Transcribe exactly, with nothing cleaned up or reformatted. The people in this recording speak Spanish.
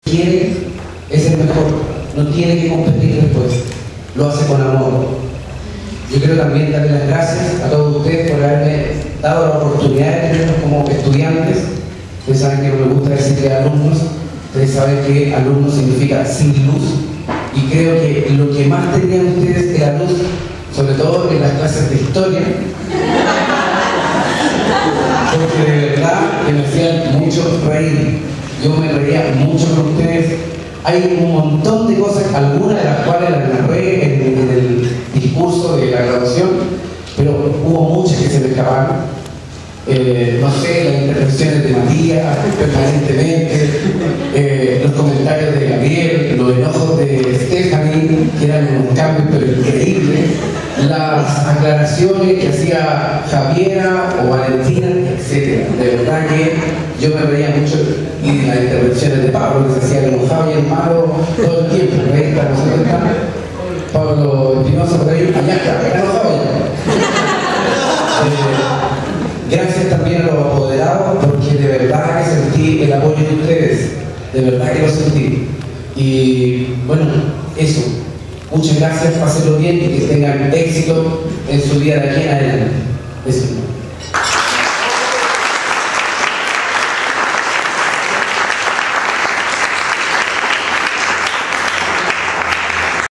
quiere es el mejor, no tiene que competir después, lo hace con amor. Yo quiero también darle las gracias a todos ustedes por haberme dado la oportunidad de tenernos como estudiantes. Ustedes saben que no me gusta decir que alumnos, ustedes saben que alumno significa sin luz, y creo que lo que más tenían ustedes era luz, sobre todo en las clases de historia, porque de verdad que me hacían mucho reír. Yo me reía mucho con ustedes. Hay un montón de cosas, algunas de las cuales las narré en, en el discurso de la graduación, pero hubo muchas que se me escaparon. Eh, no sé, las intervenciones de Matías permanentemente, eh, los comentarios de Gabriel, los enojos de Stephanie, que eran unos cambios pero increíbles, las aclaraciones que hacía Javiera o Valentina, etcétera. De verdad que yo me reía mucho, y las intervenciones de Pablo, que se hacía enojado y hermano todo el tiempo. Ahí está, no sé dónde está Pablo Espinosa, por ahí, allá está, enojado ya. Eh, Gracias también a los apoderados, porque de verdad que sentí el apoyo de ustedes, de verdad que lo sentí. Y bueno, eso. Muchas gracias, pásenlo bien y que tengan éxito en su vida de aquí en adelante. Eso.